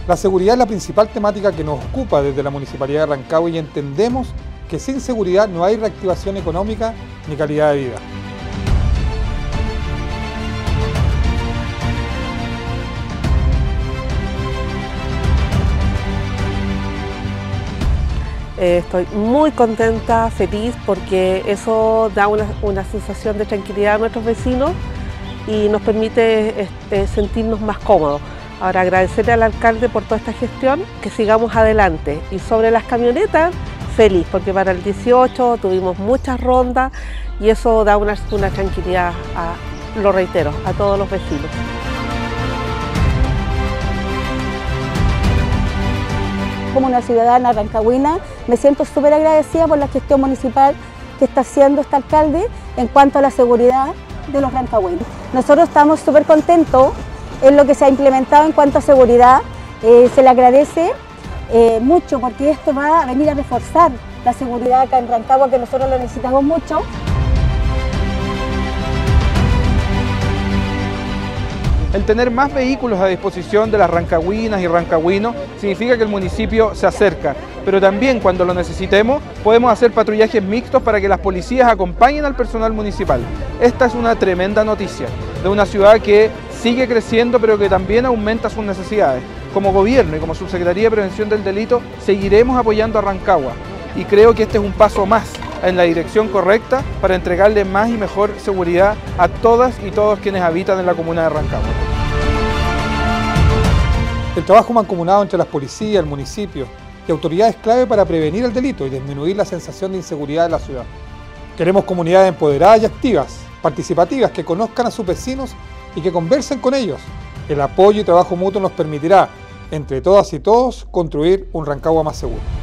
La seguridad es la principal temática que nos ocupa desde la Municipalidad de Rancagua y entendemos que sin seguridad no hay reactivación económica ni calidad de vida. Estoy muy contenta, feliz, porque eso da una sensación de tranquilidad a nuestros vecinos y nos permite sentirnos más cómodos. Ahora, agradecerle al alcalde por toda esta gestión, que sigamos adelante. Y sobre las camionetas, feliz, porque para el 18 tuvimos muchas rondas y eso da una tranquilidad, lo reitero, a todos los vecinos. Como una ciudadana rancagüina, me siento súper agradecida por la gestión municipal que está haciendo este alcalde en cuanto a la seguridad de los rancagüinos. Nosotros estamos súper contentos en lo que se ha implementado en cuanto a seguridad. Se le agradece mucho porque esto va a venir a reforzar la seguridad acá en Rancagua, que nosotros lo necesitamos mucho. El tener más vehículos a disposición de las rancagüinas y rancagüinos significa que el municipio se acerca, pero también cuando lo necesitemos podemos hacer patrullajes mixtos para que las policías acompañen al personal municipal. Esta es una tremenda noticia de una ciudad que sigue creciendo pero que también aumenta sus necesidades. Como gobierno y como Subsecretaría de Prevención del Delito seguiremos apoyando a Rancagua y creo que este es un paso más en la dirección correcta para entregarle más y mejor seguridad a todas y todos quienes habitan en la comuna de Rancagua. El trabajo mancomunado entre las policías, el municipio y autoridades es clave para prevenir el delito y disminuir la sensación de inseguridad de la ciudad. Queremos comunidades empoderadas y activas, participativas, que conozcan a sus vecinos y que conversen con ellos. El apoyo y trabajo mutuo nos permitirá, entre todas y todos, construir un Rancagua más seguro.